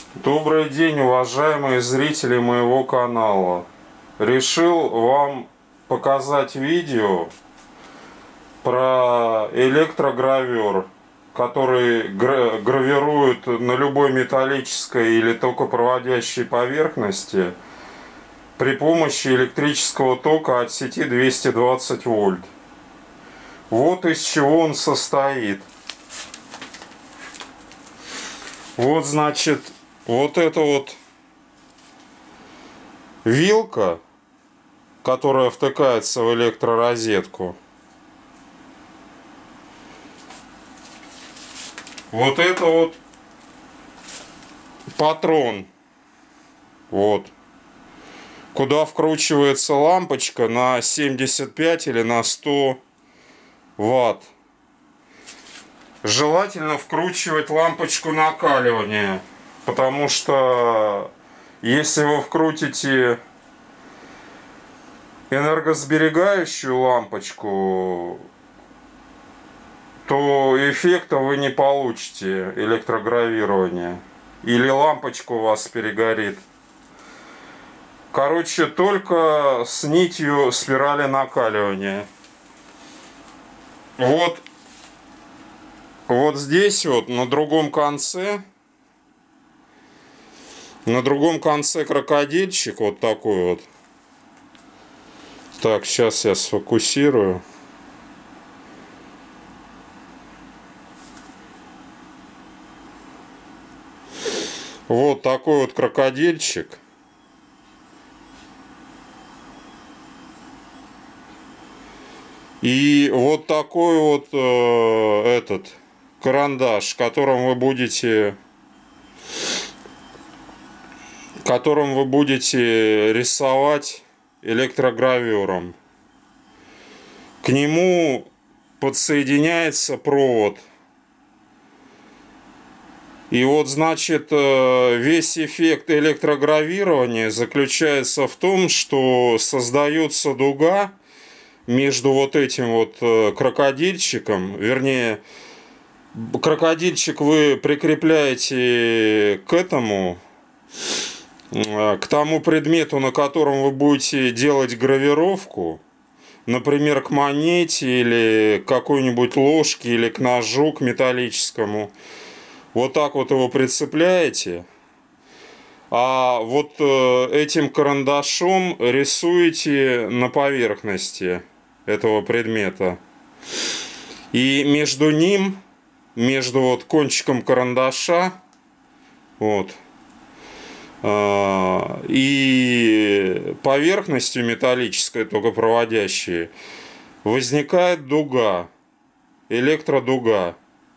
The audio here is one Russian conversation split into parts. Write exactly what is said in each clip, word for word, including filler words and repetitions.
Добрый день, уважаемые зрители моего канала. Решил вам показать видео про электрогравер, который гравирует на любой металлической или токопроводящей поверхности при помощи электрического тока от сети двести двадцать вольт. Вот из чего он состоит. Вот, значит, вот это вот вилка, которая втыкается в электророзетку. Вот это вот патрон. Вот. Куда вкручивается лампочка на семьдесят пять или на сто ватт. Желательно вкручивать лампочку накаливания, потому что если вы вкрутите энергосберегающую лампочку, то эффекта вы не получите электрогравирования, или лампочка у вас перегорит. Короче, только с нитью спирали накаливания. Вот. Вот здесь вот на другом конце, на другом конце крокодильчик вот такой вот. Так, сейчас я сфокусирую. Вот такой вот крокодильчик. И вот такой вот э, этот карандаш, которым вы будете, которым вы будете рисовать электрогравером. К нему подсоединяется провод. И вот, значит, весь эффект электрогравирования заключается в том, что создается дуга между вот этим вот крокодильчиком, вернее, крокодильчик вы прикрепляете к этому, к тому предмету, на котором вы будете делать гравировку, например, к монете или к какой-нибудь ложке или к ножу, к металлическому. Вот так вот его прицепляете, а вот этим карандашом рисуете на поверхности этого предмета. И между ним, между вот кончиком карандаша, вот, и поверхностью металлической, токопроводящей, возникает дуга, электродуга.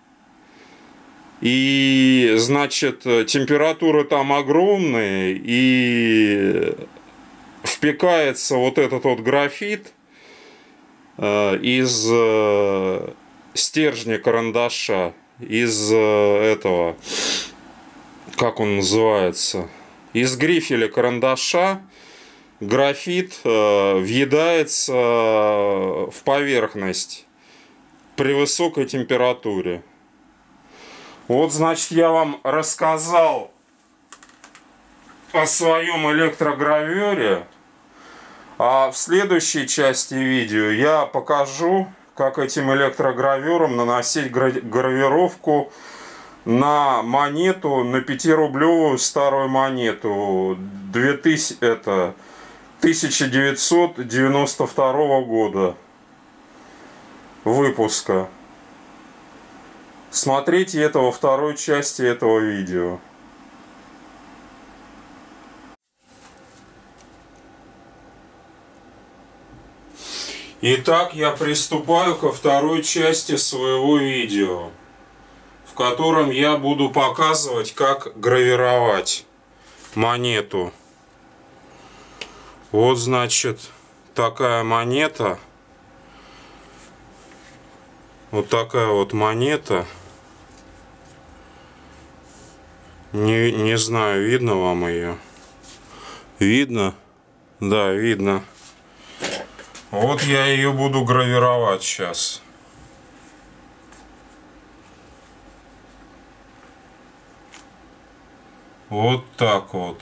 И, значит, температуры там огромные, и впекается вот этот вот графит из стержня карандаша, из этого, как он называется, из грифеля карандаша графит въедается в поверхность при высокой температуре. Вот, значит, я вам рассказал о своем электрогравере, а в следующей части видео я покажу, как этим электрогравером наносить гравировку на монету, на пятирублевую старую монету тысяча девятьсот девяносто второго года выпуска. Смотрите это во второй части этого видео. Итак, я приступаю ко второй части своего видео, в котором я буду показывать, как гравировать монету. Вот, значит, такая монета. Вот такая вот монета. Не, не знаю, видно вам ее? Видно? Да, видно. Вот я ее буду гравировать сейчас. Вот так вот.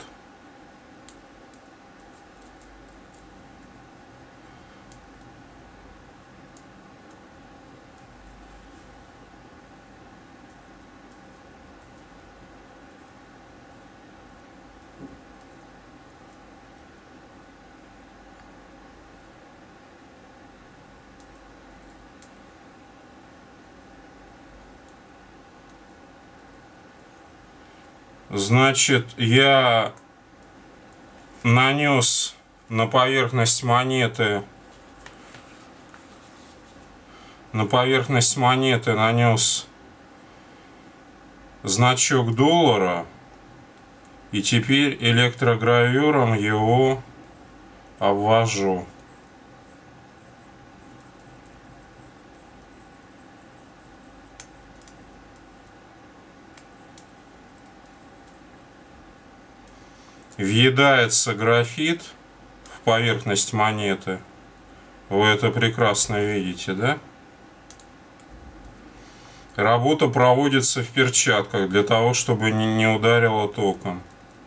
Значит, я нанес на поверхность монеты, на поверхность монеты нанес значок доллара, и теперь электрогравюром его обвожу. Въедается графит в поверхность монеты. Вы это прекрасно видите, да? Работа проводится в перчатках для того, чтобы не ударило током.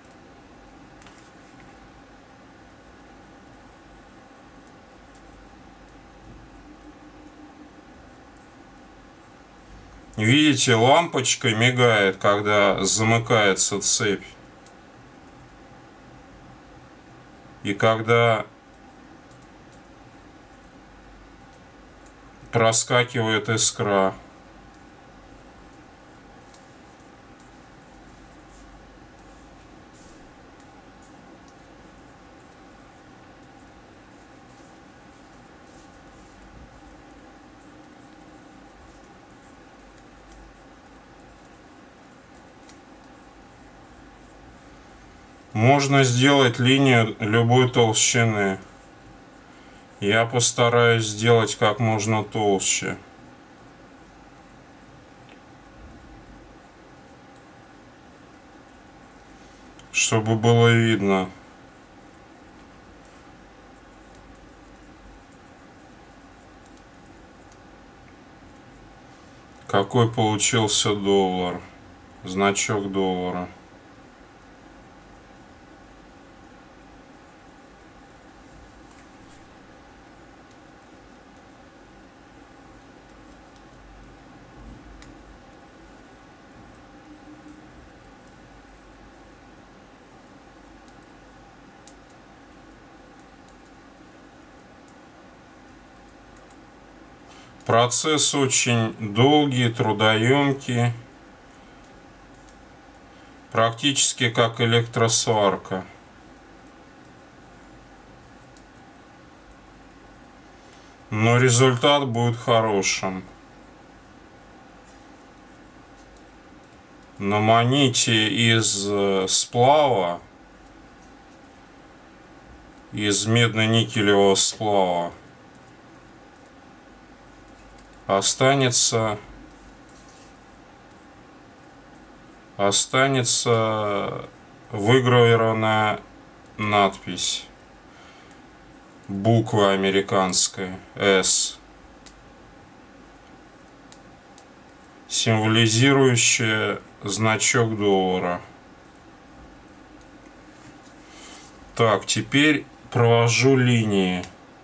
Видите, лампочка мигает, когда замыкается цепь. И когда проскакивает искра. Можно сделать линию любой толщины. Я постараюсь сделать как можно толще. Чтобы было видно. Какой получился доллар. Значок доллара. Процесс очень долгий, трудоемкий, практически как электросварка. Но результат будет хорошим. На монете из сплава, из медно-никелевого сплава, останется останется выгравированная надпись, буква американская S, символизирующая значок доллара. Так, теперь провожу линии.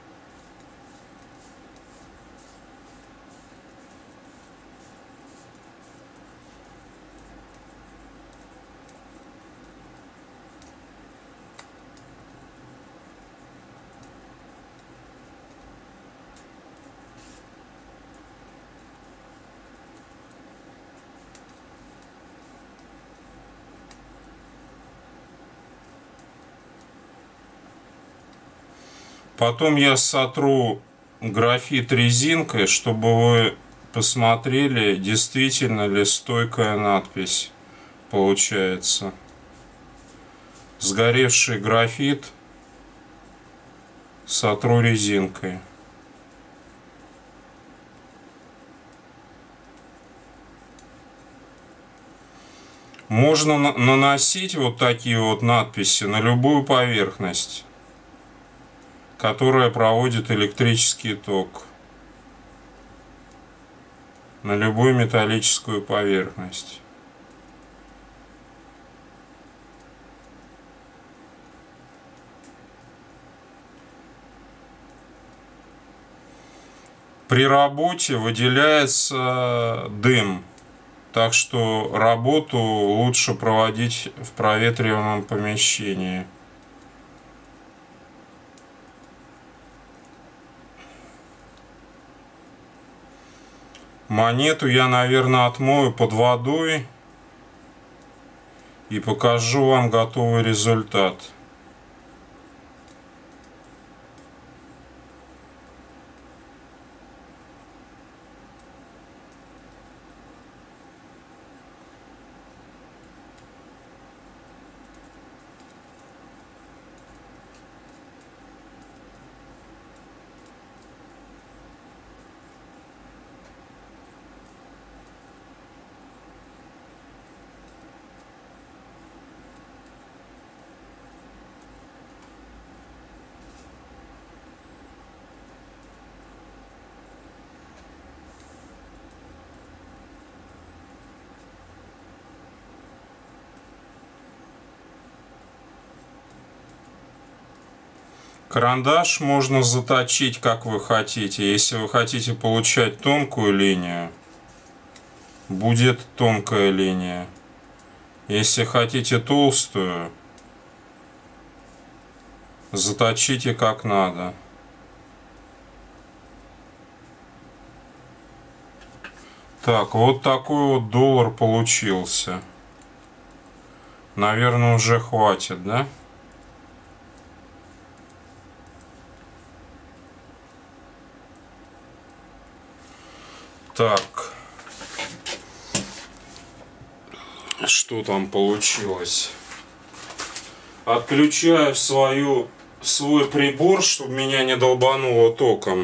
Потом я сотру графит резинкой, чтобы вы посмотрели, действительно ли стойкая надпись получается. Сгоревший графит сотру резинкой. Можно наносить вот такие вот надписи на любую поверхность, которая проводит электрический ток, на любую металлическую поверхность. при работе выделяется дым. Так что работу лучше проводить в проветриваемом помещении. Монету я, наверное, отмою под водой и покажу вам готовый результат. Карандаш можно заточить, как вы хотите. Если вы хотите получать тонкую линию, будет тонкая линия. Если хотите толстую, заточите как надо. Так, вот такой вот доллар получился. Наверное, уже хватит, да? Так, что там получилось? Отключаю свою, свой прибор, чтобы меня не долбануло током.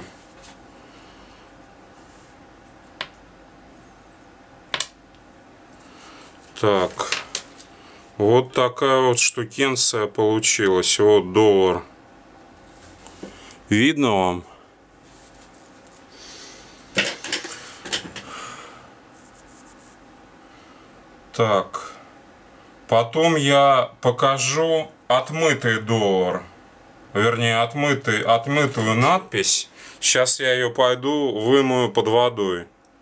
Так, вот такая вот штукенция получилась. Вот доллар. Видно вам? Так, потом я покажу отмытый доллар, вернее отмытый, отмытую надпись. Сейчас я ее пойду вымою под водой.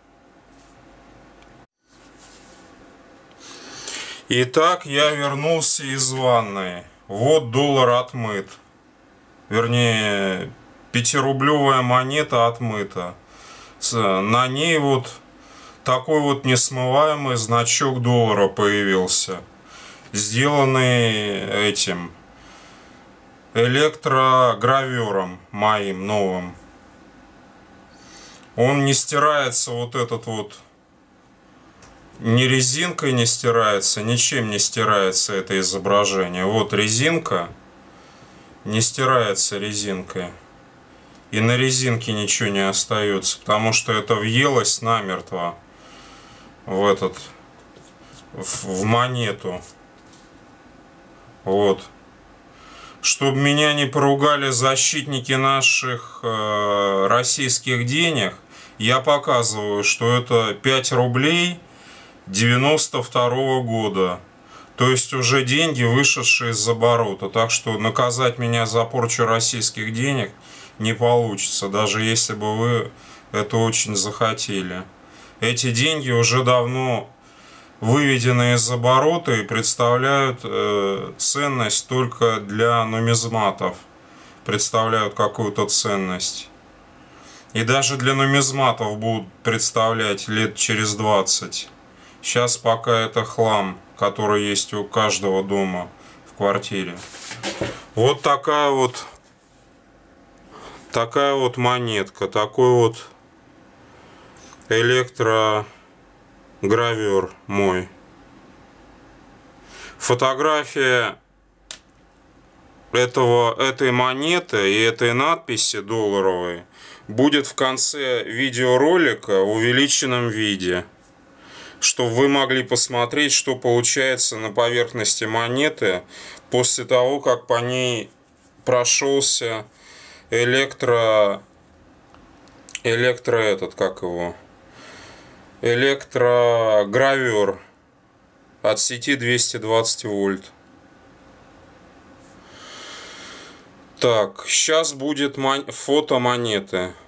Итак, я вернулся из ванной. Вот доллар отмыт, вернее пятирублевая монета отмыта. На ней вот такой вот несмываемый значок доллара появился, сделанный этим электрогравером моим новым. Он не стирается, вот этот вот, ни резинкой не стирается, ничем не стирается это изображение. Вот резинка, не стирается резинкой. И на резинке ничего не остается, потому что это въелось намертво в этот, в, в монету. Вот. Чтобы меня не поругали защитники наших э, российских денег, я показываю, что это пять рублей девяносто второго года. То есть уже деньги, вышедшие из оборота. Так что наказать меня за порчу российских денег не получится, даже если бы вы это очень захотели. Эти деньги уже давно выведены из оборота и представляют э, ценность только для нумизматов. Представляют какую-то ценность. И даже для нумизматов будут представлять лет через двадцать. Сейчас пока это хлам, который есть у каждого дома в квартире. Вот такая вот, такая вот монетка, такой вот электрогравер мой. Фотография этого, этой монеты и этой надписи долларовой будет в конце видеоролика в увеличенном виде, чтобы вы могли посмотреть, что получается на поверхности монеты после того, как по ней прошелся электро электро этот, как его, электрогравер от сети двести двадцать вольт. Так, сейчас будет фото монеты.